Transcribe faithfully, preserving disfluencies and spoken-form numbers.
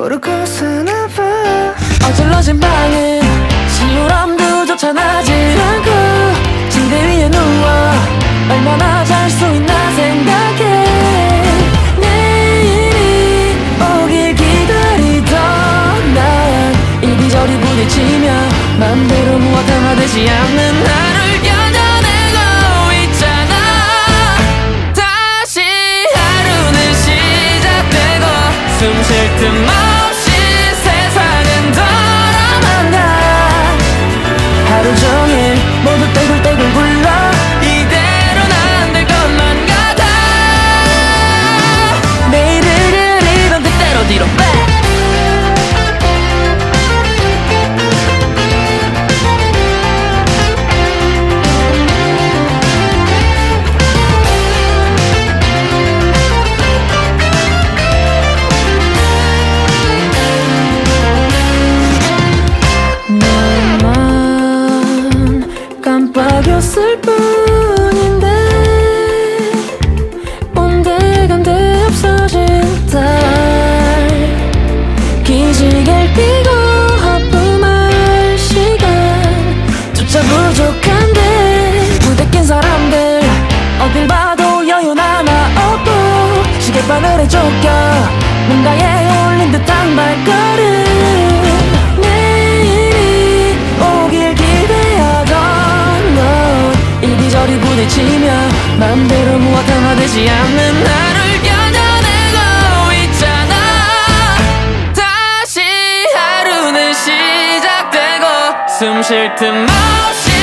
모르고 사나봐. 어질러진 방에 시우람도조차 나지 않고 침대 위에 누워 얼마나 잘 수 있나 생각해. 내일이 오길 기다리던 난 이리저리 부딪히며 맘대로 무엇 되지 않는 나를 견뎌내고 있잖아. 다시 하루는 시작되고 숨 쉴 틈 없이 세상은 돌아만다. 하루 종일 모두 떼굴떼굴 굴러 이대로는 안 될 것만 같아. 내일을 그리던 그대로 뒤로 빼. 깜빡였을 뿐인데 온데간데 없어진 달 기지개를 펴고 하품할 시간조차 부족한데 무대 낀 사람들 어딜 봐도 여유 하나 없고 시계바늘에 쫓겨 뭔가에 올린 듯한 발걸음. 이리저리 부딪히며 맘대로 무엇 하나 되지 않는 나를 견뎌내고 있잖아. 다시 하루는 시작되고 숨 쉴 틈 없이